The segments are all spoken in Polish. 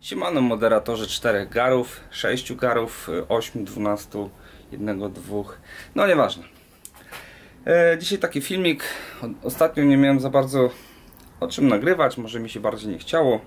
Siemano moderatorze 4 garów, 6 garów, 8, 12, 1, 2, no nieważne. Dzisiaj taki filmik. Ostatnio nie miałem za bardzo o czym nagrywać, może mi się bardziej nie chciało.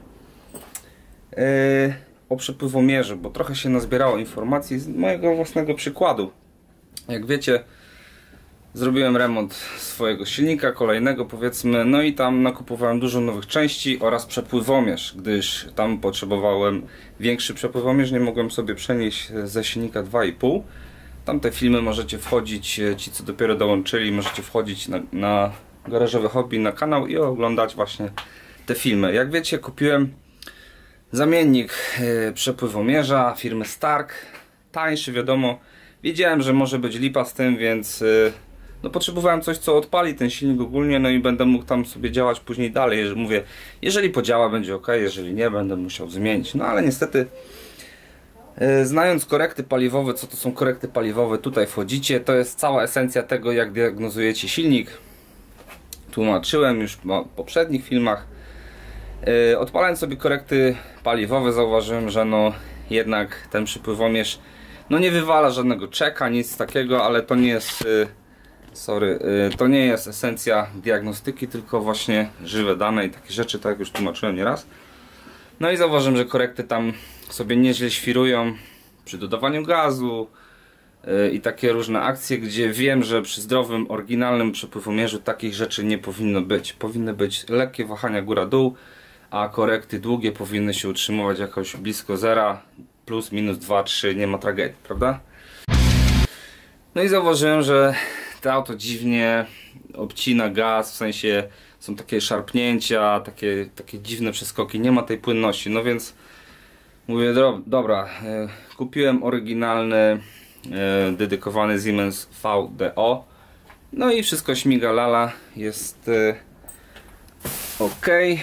O przepływomierzu, bo trochę się nazbierało informacji z mojego własnego przykładu. Jak wiecie, zrobiłem remont swojego silnika, kolejnego powiedzmy, no i tam nakupowałem dużo nowych części oraz przepływomierz, gdyż tam potrzebowałem większy przepływomierz, nie mogłem sobie przenieść ze silnika 2,5. Tamte filmy możecie wchodzić, ci co dopiero dołączyli, możecie wchodzić na Garażowe Hobby na kanał i oglądać właśnie te filmy. Jak wiecie, kupiłem zamiennik przepływomierza firmy Stark, tańszy wiadomo. Wiedziałem, że może być lipa z tym, więc no potrzebowałem coś, co odpali ten silnik ogólnie, no i będę mógł tam sobie działać później dalej. Mówię, jeżeli podziała, będzie ok, jeżeli nie, będę musiał zmienić. No ale niestety, znając korekty paliwowe, co to są korekty paliwowe, tutaj wchodzicie, to jest cała esencja tego, jak diagnozujecie silnik. Tłumaczyłem już w poprzednich filmach. Odpalając sobie korekty paliwowe, zauważyłem, że no jednak ten przepływomierz no nie wywala żadnego czeka, nic takiego, ale to nie jest to nie jest esencja diagnostyki, tylko właśnie żywe dane i takie rzeczy, tak jak już tłumaczyłem nieraz. No i zauważyłem, że korekty tam sobie nieźle świrują przy dodawaniu gazu i takie różne akcje, gdzie wiem, że przy zdrowym, oryginalnym przepływomierzu takich rzeczy nie powinno być. Powinny być lekkie wahania góra-dół, a korekty długie powinny się utrzymywać jakoś blisko zera, plus minus 2-3, nie ma tragedii, prawda? No i zauważyłem, że to auto dziwnie obcina gaz, w sensie są takie szarpnięcia, takie dziwne przeskoki, nie ma tej płynności. No więc mówię, dobra, kupiłem oryginalny, dedykowany Siemens VDO. No i wszystko śmiga lala, jest ok.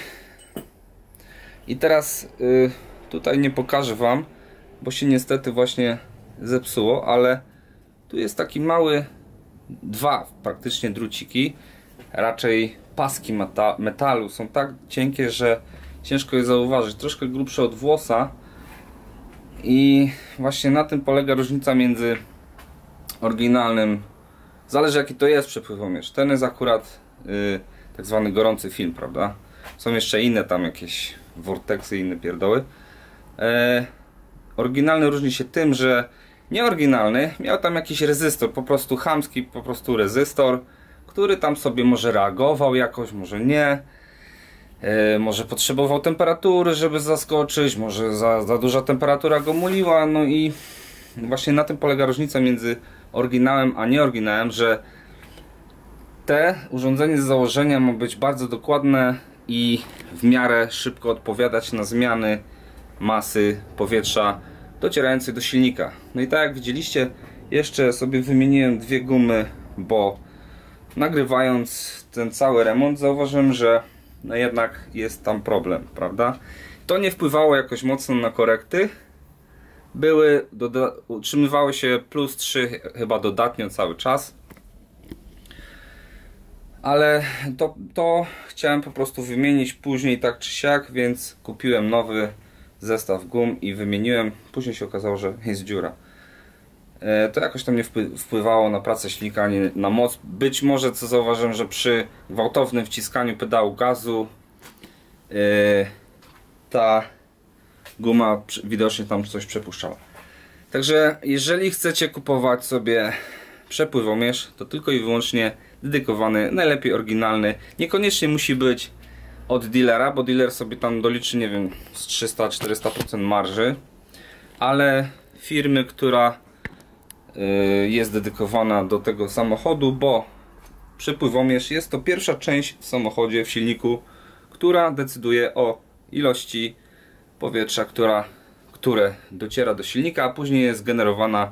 I teraz tutaj nie pokażę wam, bo się niestety właśnie zepsuło, ale tu jest taki mały, dwa praktycznie druciki, raczej paski metalu są tak cienkie, że ciężko je zauważyć, troszkę grubsze od włosa i właśnie na tym polega różnica między oryginalnym, zależy jaki to jest przepływomierz, ten jest akurat tak zwany gorący film, prawda? Są jeszcze inne tam jakieś vortexy i inne pierdoły. Oryginalny różni się tym, że nieoryginalny miał tam jakiś rezystor, po prostu chamski, po prostu rezystor, który tam sobie może reagował jakoś, może nie, może potrzebował temperatury, żeby zaskoczyć, może za duża temperatura go muliła. No i właśnie na tym polega różnica między oryginałem a nieoryginałem, że te urządzenie z założenia ma być bardzo dokładne i w miarę szybko odpowiadać na zmiany masy powietrza docierającej do silnika. No i tak jak widzieliście, jeszcze sobie wymieniłem dwie gumy, bo nagrywając ten cały remont zauważyłem, że no jednak jest tam problem, prawda? To nie wpływało jakoś mocno na korekty. Utrzymywały się plus 3 chyba dodatnio cały czas. Ale to chciałem po prostu wymienić później tak czy siak, więc kupiłem nowy zestaw gum i wymieniłem. Później się okazało, że jest dziura. To jakoś tam nie wpływało na pracę silnika, ani na moc. Być może, co zauważyłem, że przy gwałtownym wciskaniu pedału gazu ta guma widocznie tam coś przepuszczała. Także jeżeli chcecie kupować sobie przepływomierz, to tylko i wyłącznie dedykowany, najlepiej oryginalny. Niekoniecznie musi być od dealera, bo dealer sobie tam doliczy, nie wiem, z 300-400% marży, ale firmy, która jest dedykowana do tego samochodu, bo przepływomierz jest to pierwsza część w samochodzie, w silniku, która decyduje o ilości powietrza, które dociera do silnika, a później jest generowana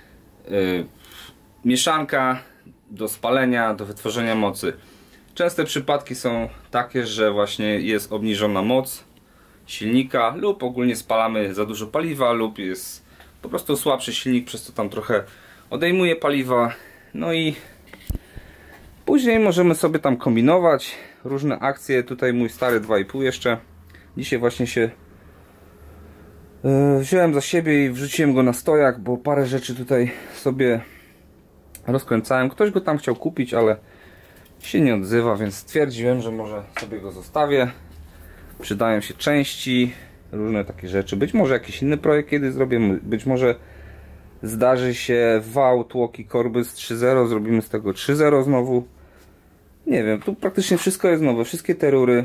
mieszanka do spalenia, do wytworzenia mocy. Częste przypadki są takie, że właśnie jest obniżona moc silnika lub ogólnie spalamy za dużo paliwa lub jest po prostu słabszy silnik, przez to tam trochę odejmuje paliwa. No i później możemy sobie tam kombinować różne akcje. Tutaj mój stary 2,5 jeszcze. Dzisiaj właśnie się Wziąłem za siebie i wrzuciłem go na stojak, bo parę rzeczy tutaj sobie rozkręcałem. Ktoś go tam chciał kupić, ale się nie odzywa, więc stwierdziłem, że może sobie go zostawię. Przydają się części, różne takie rzeczy. Być może jakiś inny projekt kiedy zrobię, być może zdarzy się wał tłoki Corbis 3.0, zrobimy z tego 3.0 znowu. Nie wiem, tu praktycznie wszystko jest nowe, wszystkie te rury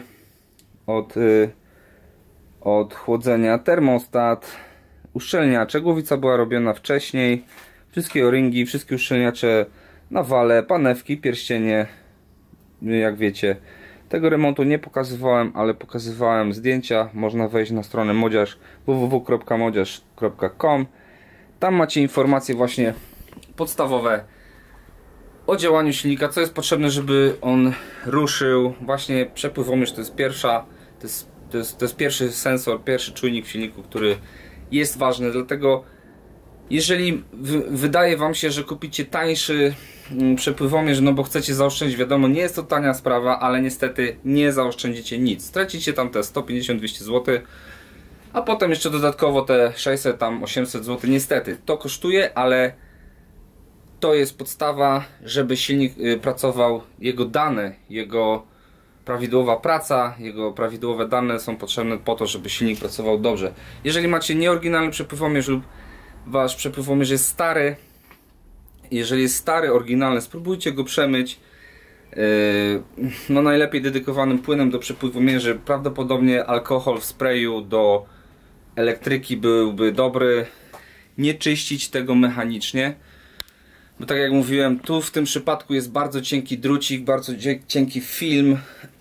od chłodzenia, termostat, uszczelniacze, głowica była robiona wcześniej, wszystkie o-ringi, wszystkie uszczelniacze na wale, panewki, pierścienie, jak wiecie. Tego remontu nie pokazywałem, ale pokazywałem zdjęcia. Można wejść na stronę modziarz www.modziarz.com. Tam macie informacje właśnie podstawowe o działaniu silnika, co jest potrzebne, żeby on ruszył. Właśnie przepływomierz to jest to jest pierwszy sensor, pierwszy czujnik w silniku, który jest ważny. Dlatego jeżeli wydaje wam się, że kupicie tańszy przepływomierz, no bo chcecie zaoszczędzić, wiadomo, nie jest to tania sprawa, ale niestety nie zaoszczędzicie nic. Stracicie tam te 150-200 zł, a potem jeszcze dodatkowo te 600, tam 800 zł. Niestety to kosztuje, ale to jest podstawa, żeby silnik pracował, jego dane, jego prawidłowa praca, jego prawidłowe dane są potrzebne po to, żeby silnik pracował dobrze. Jeżeli macie nieoryginalny przepływomierz lub wasz przepływomierz jest stary, jeżeli jest stary, oryginalny, spróbujcie go przemyć. No najlepiej dedykowanym płynem do przepływomierzy. Prawdopodobnie alkohol w sprayu do elektryki byłby dobry. Nie czyścić tego mechanicznie, bo tak jak mówiłem, tu w tym przypadku jest bardzo cienki drucik, bardzo cienki film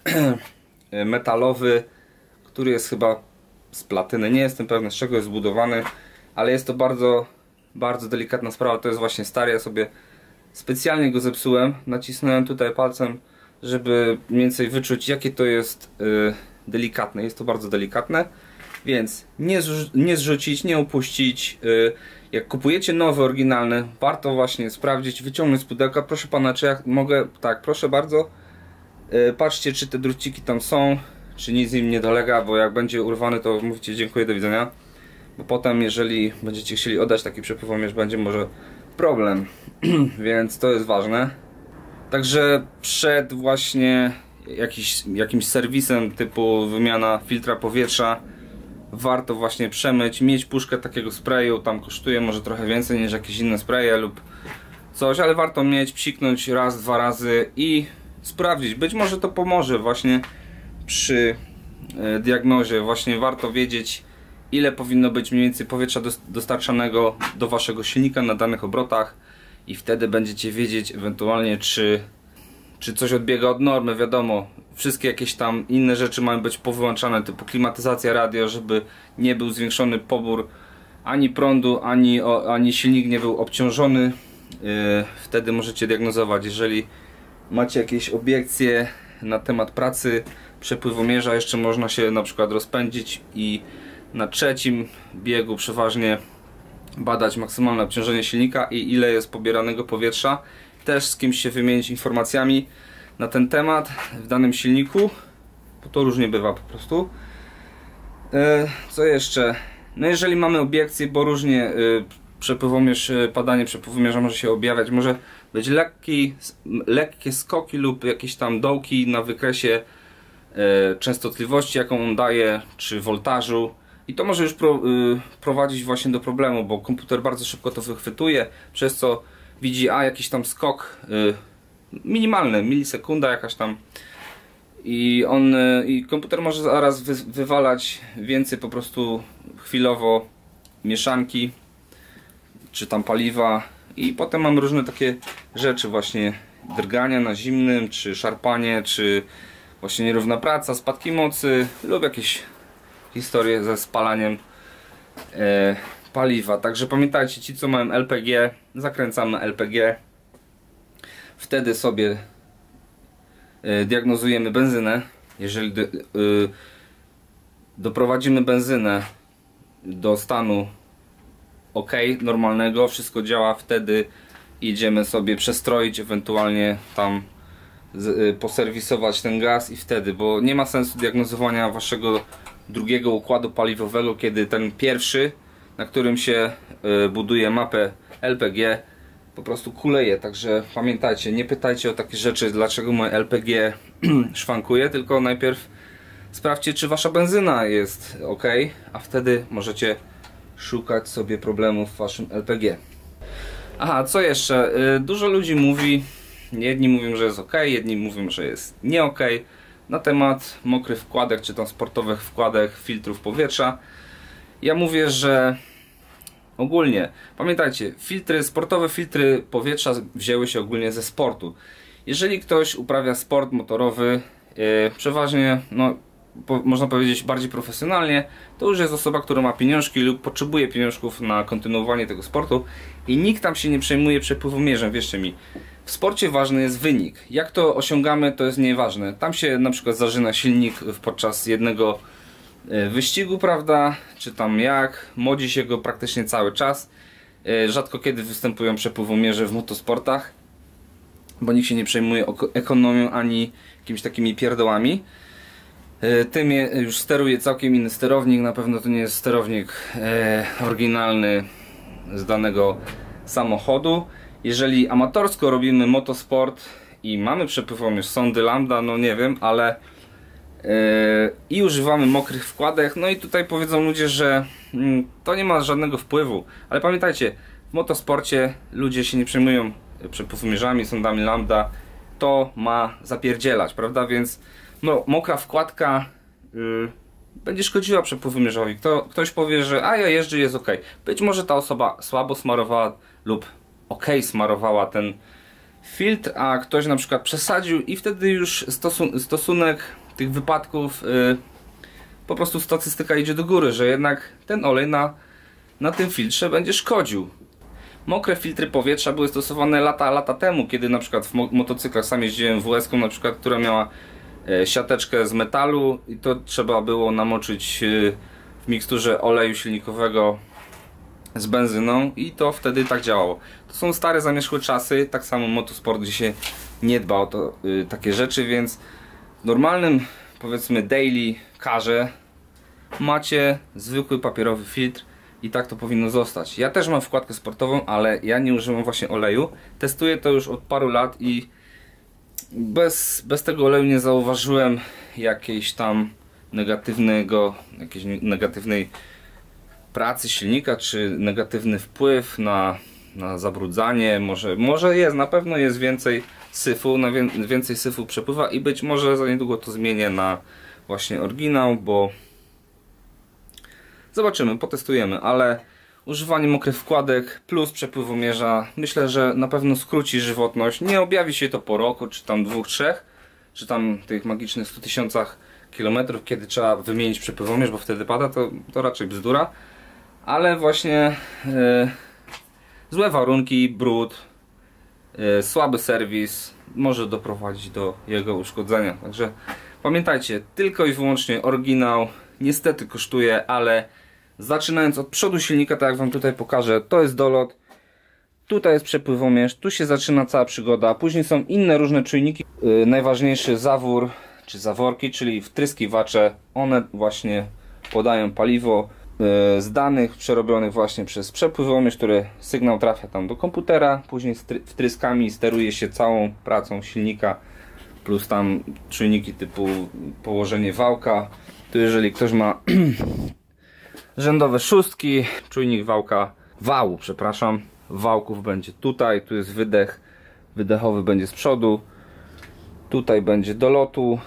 metalowy, który jest chyba z platyny. Nie jestem pewny, z czego jest zbudowany, ale jest to bardzo delikatna sprawa. To jest właśnie stary, ja sobie specjalnie go zepsułem, nacisnąłem tutaj palcem, żeby mniej więcej wyczuć, jakie to jest delikatne. Jest to bardzo delikatne, więc nie zrzucić, nie opuścić. Jak kupujecie nowy, oryginalny, warto właśnie sprawdzić, wyciągnąć z pudełka. Proszę pana, czy ja mogę? Tak, proszę bardzo. Patrzcie, czy te druciki tam są, czy nic im nie dolega, bo jak będzie urwany, to mówicie dziękuję, do widzenia. Bo potem, jeżeli będziecie chcieli oddać taki przepływomierz, będzie może problem. Więc to jest ważne. Także przed właśnie jakimś serwisem typu wymiana filtra powietrza warto właśnie przemyć, mieć puszkę takiego sprayu. Tam kosztuje może trochę więcej niż jakieś inne spraye lub coś, ale warto mieć, psiknąć raz, dwa razy i sprawdzić. Być może to pomoże właśnie przy diagnozie. Właśnie warto wiedzieć, ile powinno być mniej więcej powietrza dostarczanego do waszego silnika na danych obrotach i wtedy będziecie wiedzieć ewentualnie, czy coś odbiega od normy. Wiadomo, wszystkie jakieś tam inne rzeczy mają być powyłączane, typu klimatyzacja, radio, żeby nie był zwiększony pobór ani prądu, ani silnik nie był obciążony. Wtedy możecie diagnozować. Jeżeli macie jakieś obiekcje na temat pracy przepływomierza, jeszcze można się na przykład rozpędzić i na trzecim biegu przeważnie badać maksymalne obciążenie silnika i ile jest pobieranego powietrza. Też z kimś się wymienić informacjami na ten temat w danym silniku, bo to różnie bywa po prostu. Co jeszcze? No jeżeli mamy obiekcje, bo różnie padanie przepływomierza może się objawiać, może być lekkie skoki lub jakieś tam dołki na wykresie częstotliwości, jaką on daje, czy woltażu. I to może już prowadzić właśnie do problemu, bo komputer bardzo szybko to wychwytuje, przez co widzi, jakiś tam skok minimalny, milisekunda jakaś tam, i komputer może zaraz wywalać więcej po prostu chwilowo mieszanki czy tam paliwa, i potem mam różne takie rzeczy, właśnie drgania na zimnym, czy szarpanie, czy właśnie nierówna praca, spadki mocy lub jakieś historie ze spalaniem paliwa. Także pamiętajcie, ci co mają LPG, zakręcamy LPG, wtedy sobie diagnozujemy benzynę. Jeżeli doprowadzimy benzynę do stanu ok, normalnego, wszystko działa, wtedy idziemy sobie przestroić, ewentualnie tam poserwisować ten gaz i wtedy, bo nie ma sensu diagnozowania waszego drugiego układu paliwowego, kiedy ten pierwszy, na którym się buduje mapę LPG, po prostu kuleje. Także pamiętajcie, nie pytajcie o takie rzeczy, dlaczego moje LPG szwankuje, tylko najpierw sprawdźcie, czy wasza benzyna jest ok, a wtedy możecie szukać sobie problemów w waszym LPG. Aha, co jeszcze? Dużo ludzi mówi, jedni mówią, że jest ok, jedni mówią, że jest nie ok, na temat mokrych wkładek, czy tam sportowych wkładek filtrów powietrza. Ja mówię, że ogólnie, pamiętajcie, sportowe filtry powietrza wzięły się ogólnie ze sportu. Jeżeli ktoś uprawia sport motorowy, przeważnie, no, można powiedzieć bardziej profesjonalnie, to już jest osoba, która ma pieniążki lub potrzebuje pieniążków na kontynuowanie tego sportu i nikt tam się nie przejmuje przepływomierzem, wierzcie mi. W sporcie ważny jest wynik. Jak to osiągamy, to jest nieważne. Tam się na przykład zażyna silnik podczas jednego wyścigu, prawda? Czy tam jak, modzi się go praktycznie cały czas. Rzadko kiedy występują przepływomierze w motosportach, bo nikt się nie przejmuje ekonomią ani jakimiś takimi pierdołami. Tym już steruje całkiem inny sterownik. Na pewno to nie jest sterownik oryginalny z danego samochodu. Jeżeli amatorsko robimy motosport i mamy przepływomierz sondy Lambda, no nie wiem, ale i używamy mokrych wkładek, no i tutaj powiedzą ludzie, że to nie ma żadnego wpływu, ale pamiętajcie, w motosporcie ludzie się nie przejmują przepływomierzami, sondami Lambda, to ma zapierdzielać, prawda, więc no, mokra wkładka będzie szkodziła przepływomierzowi. Ktoś powie, że a ja jeżdżę, jest ok. Być może ta osoba słabo smarowała lub ok smarowała ten filtr, a ktoś na przykład przesadził i wtedy już stosunek tych wypadków, po prostu statystyka idzie do góry, że jednak ten olej na tym filtrze będzie szkodził. Mokre filtry powietrza były stosowane lata temu, kiedy na przykład w motocyklach sam jeździłem WS-ką na przykład, która miała siateczkę z metalu i to trzeba było namoczyć w miksturze oleju silnikowego z benzyną i to wtedy tak działało. To są stare, zamierzchłe czasy, tak samo motosport, gdzie się nie dba o to, takie rzeczy, więc w normalnym, powiedzmy, daily carze macie zwykły papierowy filtr i tak to powinno zostać. Ja też mam wkładkę sportową, ale ja nie używam właśnie oleju. Testuję to już od paru lat i bez tego oleju nie zauważyłem jakiejś negatywnej pracy silnika, czy negatywny wpływ na zabrudzanie. Może jest, na pewno jest więcej syfu, więcej syfu przepływa i być może za niedługo to zmienię na właśnie oryginał, bo zobaczymy, potestujemy, ale używanie mokrych wkładek plus przepływomierza myślę, że na pewno skróci żywotność. Nie objawi się to po roku, czy tam 2-3, czy tam tych magicznych 100 000 kilometrów, kiedy trzeba wymienić przepływomierz, bo wtedy pada, to raczej bzdura. Ale właśnie złe warunki, brud, słaby serwis może doprowadzić do jego uszkodzenia. Także pamiętajcie, tylko i wyłącznie oryginał niestety kosztuje, ale zaczynając od przodu silnika, tak jak wam tutaj pokażę, to jest dolot, tutaj jest przepływomierz, tu się zaczyna cała przygoda, później są inne różne czujniki, najważniejszy zawór czy zaworki, czyli wtryskiwacze, one właśnie podają paliwo z danych przerobionych właśnie przez przepływomierz, który sygnał trafia tam do komputera, później wtryskami steruje się całą pracą silnika, plus tam czujniki typu położenie wałka. Tu jeżeli ktoś ma rzędowe szóstki, czujnik wału, przepraszam, wałków będzie tutaj, tu jest wydech, wydechowy będzie z przodu, tutaj będzie do lotu,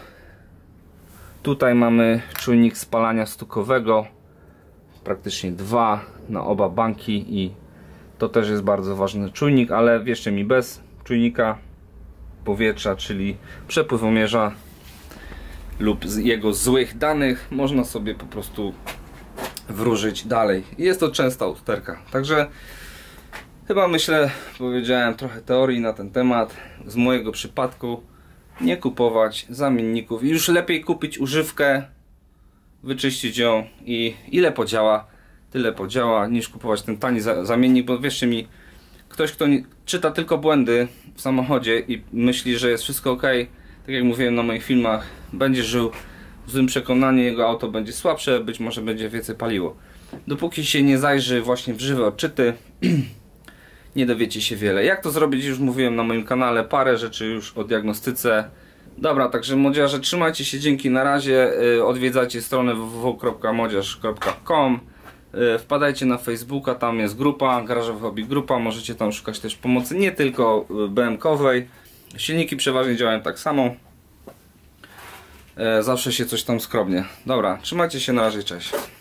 tutaj mamy czujnik spalania stukowego, praktycznie 2 na oba banki i to też jest bardzo ważny czujnik, ale wierzcie mi, bez czujnika powietrza, czyli przepływomierza lub z jego złych danych można sobie po prostu wróżyć dalej. Jest to częsta usterka. Także chyba myślę, powiedziałem trochę teorii na ten temat. Z mojego przypadku nie kupować zamienników. Już lepiej kupić używkę, wyczyścić ją i ile podziała, tyle podziała, niż kupować ten tani zamiennik, bo wierzcie mi, ktoś kto czyta tylko błędy w samochodzie i myśli, że jest wszystko ok, tak jak mówiłem na moich filmach, będzie żył w złym przekonaniu jego auto będzie słabsze, być może będzie więcej paliło. Dopóki się nie zajrzy właśnie w żywe odczyty, nie dowiecie się wiele. Jak to zrobić, już mówiłem na moim kanale, parę rzeczy już o diagnostyce. Dobra, także młodzieże, trzymajcie się, dzięki, na razie. Odwiedzajcie stronę www.młodzież.com. Wpadajcie na Facebooka, tam jest grupa, Garażowy Hobby Grupa, możecie tam szukać też pomocy, nie tylko BM-kowej. Silniki przeważnie działają tak samo. Zawsze się coś tam skrobnie. Dobra, trzymajcie się, na razie, cześć.